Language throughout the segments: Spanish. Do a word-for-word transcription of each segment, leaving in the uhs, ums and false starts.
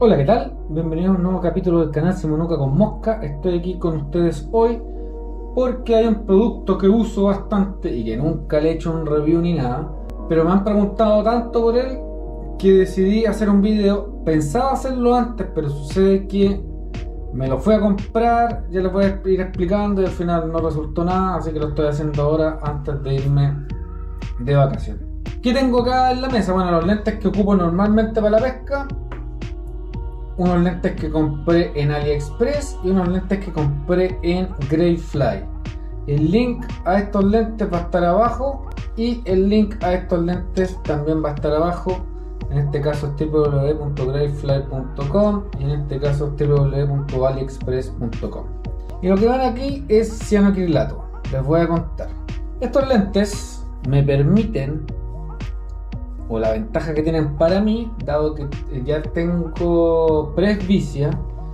Hola, ¿qué tal? Bienvenidos a un nuevo capítulo del canal Simonuca con Mosca. Estoy aquí con ustedes hoy porque hay un producto que uso bastante y que nunca le he hecho un review ni nada, pero me han preguntado tanto por él que decidí hacer un video. Pensaba hacerlo antes, pero sucede que me lo fui a comprar, ya les voy a ir explicando y al final no resultó nada, así que lo estoy haciendo ahora antes de irme de vacaciones. ¿Qué tengo acá en la mesa? Bueno, los lentes que ocupo normalmente para la pesca, unos lentes que compré en AliExpress y unos lentes que compré en Greyfly. El link a estos lentes va a estar abajo y el link a estos lentes también va a estar abajo. En este caso es w w w punto greyfly punto com y en este caso es w w w punto aliexpress punto com. Y lo que van aquí es cianoacrilato. Les voy a contar. Estos lentes me permiten, o la ventaja que tienen para mí, dado que ya tengo presbicia,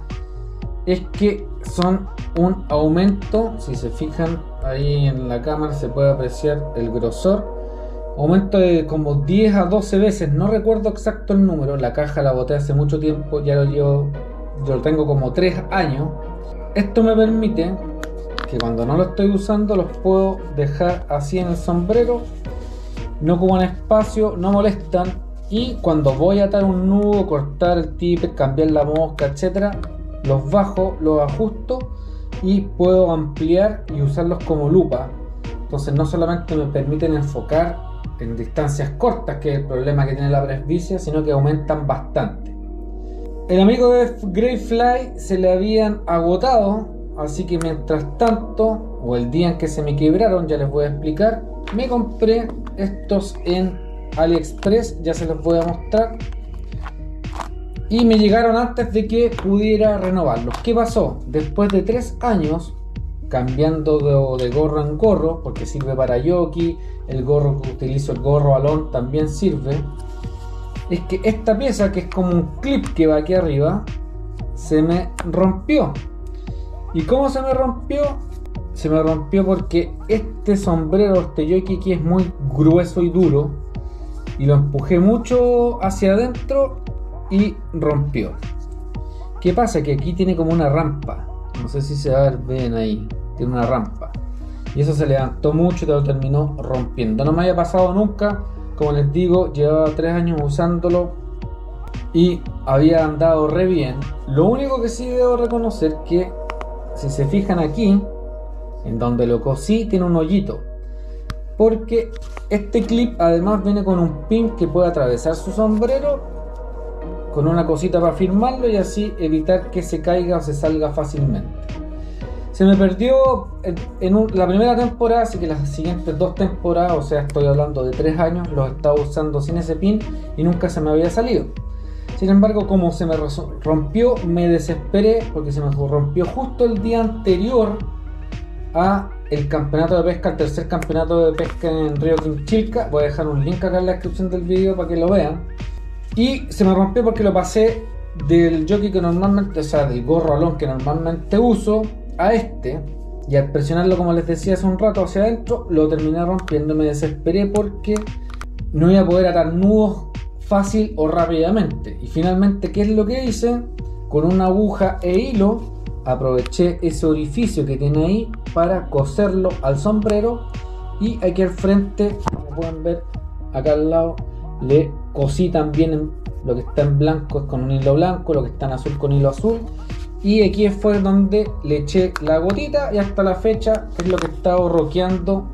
es que son un aumento. Si se fijan ahí en la cámara se puede apreciar el grosor, aumento de como diez a doce veces, no recuerdo exacto el número, la caja la boté hace mucho tiempo, ya lo llevo, yo lo tengo como tres años. Esto me permite que cuando no lo estoy usando los puedo dejar así en el sombrero, no ocupan espacio, no molestan, y cuando voy a atar un nudo, cortar el tippet, cambiar la mosca, etcétera, los bajo, los ajusto y puedo ampliar y usarlos como lupa. Entonces no solamente me permiten enfocar en distancias cortas, que es el problema que tiene la presbicia, sino que aumentan bastante. El amigo de Greyfly se le habían agotado, así que mientras tanto, o el día en que se me quebraron, ya les voy a explicar, me compré estos en AliExpress, ya se los voy a mostrar, y me llegaron antes de que pudiera renovarlos. ¿Qué pasó? Después de tres años cambiando de, de gorro en gorro, porque sirve para jockey, el gorro que utilizo, el gorro alón, también sirve, es que esta pieza, que es como un clip que va aquí arriba, se me rompió. ¿Y cómo se me rompió? Se me rompió porque este sombrero, este jockey aquí, es muy grueso y duro, y lo empujé mucho hacia adentro y rompió. ¿Qué pasa? Que aquí tiene como una rampa, no sé si se va a ver bien ahí, tiene una rampa, y eso se levantó mucho y te lo terminó rompiendo. No me había pasado nunca, como les digo, llevaba tres años usándolo y había andado re bien. Lo único que sí debo reconocer que, si se fijan aquí, en donde lo cosí, tiene un hoyito, porque este clip además viene con un pin que puede atravesar su sombrero con una cosita para firmarlo y así evitar que se caiga o se salga fácilmente. Se me perdió en, en un, la primera temporada, así que las siguientes dos temporadas, o sea, estoy hablando de tres años, los estaba usando sin ese pin y nunca se me había salido. Sin embargo, como se me rompió, me desesperé porque se me rompió justo el día anterior a el campeonato de pesca, el tercer campeonato de pesca en Río Quinchilca. Voy a dejar un link acá en la descripción del video para que lo vean. Y se me rompió porque lo pasé del jockey que normalmente, o sea, del gorro alón que normalmente uso, a este, y al presionarlo, como les decía hace un rato, hacia adentro, lo terminé rompiendo. Me desesperé porque no iba a poder atar nudos fácil o rápidamente, y finalmente, ¿qué es lo que hice? Con una aguja e hilo aproveché ese orificio que tiene ahí para coserlo al sombrero, y aquí al frente, como pueden ver acá al lado, le cosí también lo que está en blanco con un hilo blanco, lo que está en azul con hilo azul, y aquí fue donde le eché la gotita, y hasta la fecha es lo que he estado roqueando.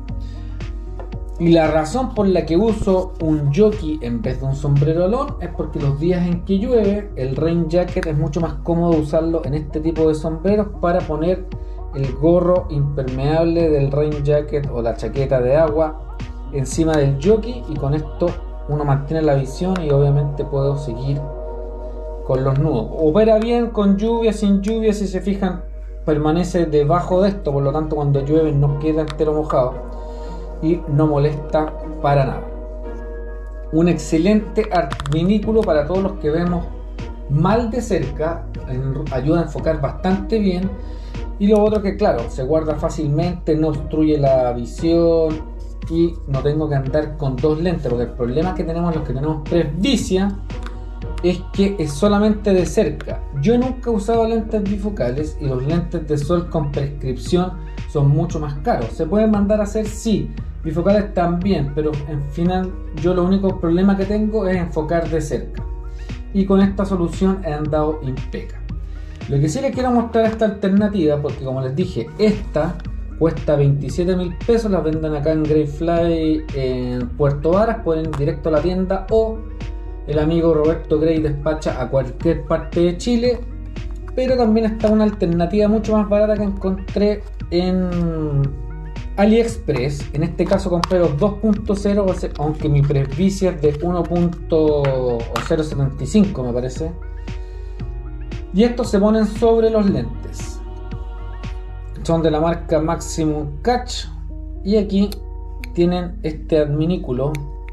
Y la razón por la que uso un jockey en vez de un sombrero alón es porque los días en que llueve, el rain jacket es mucho más cómodo usarlo en este tipo de sombreros para poner el gorro impermeable del rain jacket o la chaqueta de agua encima del jockey, y con esto uno mantiene la visión y obviamente puedo seguir con los nudos. Opera bien con lluvia, sin lluvia, si se fijan permanece debajo de esto, por lo tanto cuando llueve no queda entero mojado y no molesta para nada. Un excelente adminículo para todos los que vemos mal de cerca, ayuda a enfocar bastante bien, y lo otro que, claro, se guarda fácilmente, no obstruye la visión y no tengo que andar con dos lentes, porque el problema que tenemos los que tenemos presbicia es que es solamente de cerca. Yo nunca he usado lentes bifocales y los lentes de sol con prescripción son mucho más caros. ¿Se pueden mandar a hacer? Sí. Bifocales también, pero en final yo lo único problema que tengo es enfocar de cerca. Y con esta solución he andado impeca. Lo que sí les quiero mostrar esta alternativa, porque como les dije, esta cuesta veintisiete mil pesos, la venden acá en Greyfly en Puerto Varas, pueden ir directo a la tienda o el amigo Roberto Grey despacha a cualquier parte de Chile. Pero también está una alternativa mucho más barata que encontré en AliExpress. En este caso compré los dos punto cero, aunque mi presbicia es de uno punto cero setenta y cinco me parece. Y estos se ponen sobre los lentes. Son de la marca Maximum Catch. Y aquí tienen este adminículo,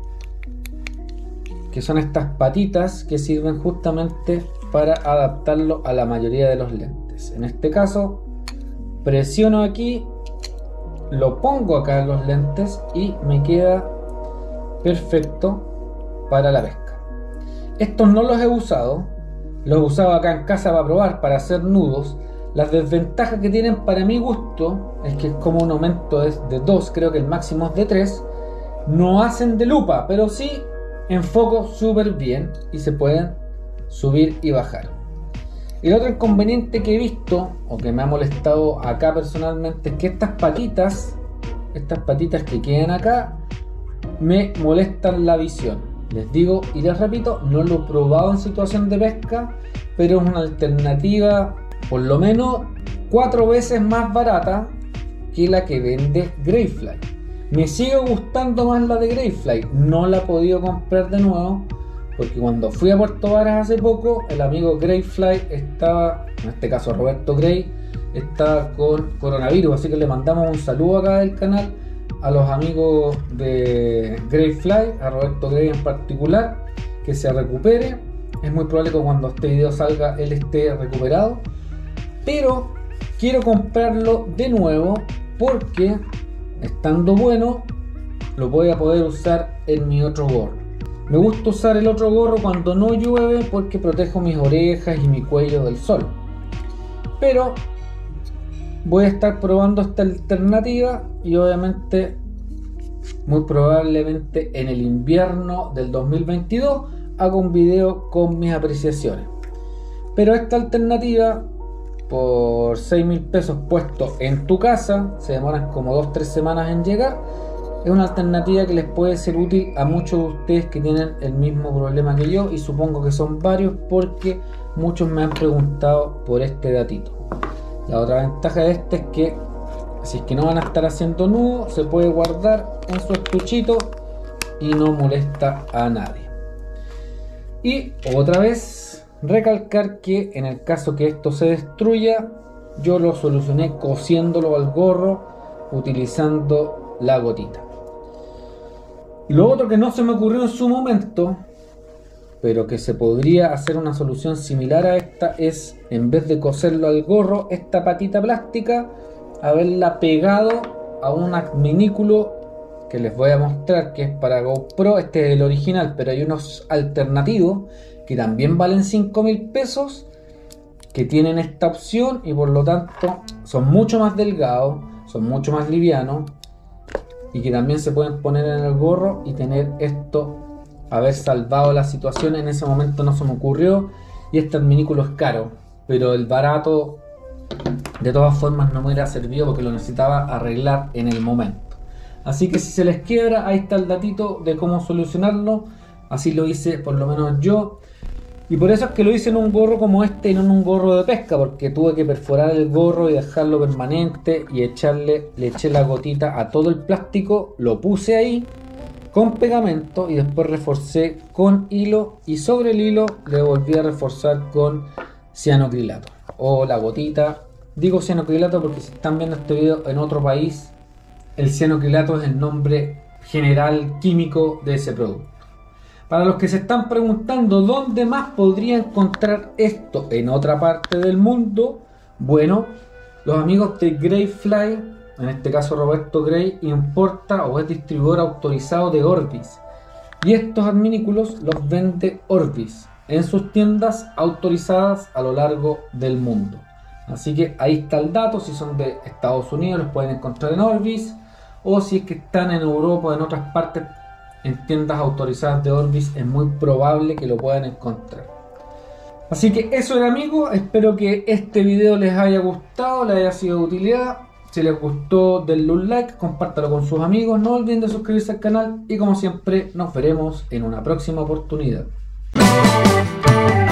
que son estas patitas que sirven justamente para adaptarlo a la mayoría de los lentes. En este caso, presiono aquí, lo pongo acá en los lentes y me queda perfecto para la pesca. Estos no los he usado, los he usado acá en casa para probar, para hacer nudos. Las desventajas que tienen para mi gusto es que es como un aumento es de dos, creo que el máximo es de tres. No hacen de lupa, pero sí enfoco súper bien y se pueden subir y bajar. El otro inconveniente que he visto, o que me ha molestado acá personalmente, es que estas patitas, estas patitas que quedan acá, me molestan la visión. Les digo y les repito, no lo he probado en situación de pesca, pero es una alternativa por lo menos cuatro veces más barata que la que vende Greyfly. Me sigue gustando más la de Greyfly, no la he podido comprar de nuevo porque cuando fui a Puerto Varas hace poco, el amigo Greyfly estaba, en este caso Roberto Grey, estaba con coronavirus, así que le mandamos un saludo acá del canal a los amigos de Greyfly, a Roberto Grey en particular, que se recupere. Es muy probable que cuando este video salga él esté recuperado, pero quiero comprarlo de nuevo porque estando bueno lo voy a poder usar en mi otro gorro. Me gusta usar el otro gorro cuando no llueve porque protejo mis orejas y mi cuello del sol, pero voy a estar probando esta alternativa y obviamente muy probablemente en el invierno del dos mil veintidós hago un video con mis apreciaciones. Pero esta alternativa por seis mil pesos puesto en tu casa, se demoran como dos tres semanas en llegar, es una alternativa que les puede ser útil a muchos de ustedes que tienen el mismo problema que yo, y supongo que son varios porque muchos me han preguntado por este datito. La otra ventaja de este es que si es que no van a estar haciendo nudo, se puede guardar en su estuchito y no molesta a nadie. Y otra vez recalcar que en el caso que esto se destruya, yo lo solucioné cosiéndolo al gorro utilizando la gotita. Lo otro que no se me ocurrió en su momento, pero que se podría hacer una solución similar a esta, es en vez de coserlo al gorro, esta patita plástica, haberla pegado a un adminículo que les voy a mostrar, que es para GoPro. Este es el original, pero hay unos alternativos que también valen cinco mil pesos, que tienen esta opción y por lo tanto son mucho más delgados, son mucho más livianos y que también se pueden poner en el gorro y tener esto, haber salvado la situación. En ese momento no se me ocurrió y este adminículo es caro, pero el barato de todas formas no me hubiera servido porque lo necesitaba arreglar en el momento. Así que si se les quiebra, ahí está el datito de cómo solucionarlo. Así lo hice por lo menos yo. Y por eso es que lo hice en un gorro como este y no en un gorro de pesca, porque tuve que perforar el gorro y dejarlo permanente y echarle, le eché la gotita a todo el plástico, lo puse ahí con pegamento y después reforcé con hilo y sobre el hilo le volví a reforzar con cianocrilato o la gotita. Digo cianocrilato porque si están viendo este video en otro país, el cianocrilato es el nombre general químico de ese producto. Para los que se están preguntando dónde más podría encontrar esto en otra parte del mundo, bueno, los amigos de Greyfly, en este caso Roberto Grey, importa o es distribuidor autorizado de Orbis. Y estos adminículos los vende Orbis. en sus tiendas autorizadas a lo largo del mundo. Así que ahí está el dato. Si son de Estados Unidos los pueden encontrar en Orbis, o si es que están en Europa o en otras partes en tiendas autorizadas de Orbis, es muy probable que lo puedan encontrar. Así que eso era, amigos. Espero que este video les haya gustado, les haya sido de utilidad. Si les gustó, denle un like, compártalo con sus amigos, no olviden de suscribirse al canal y como siempre nos veremos en una próxima oportunidad.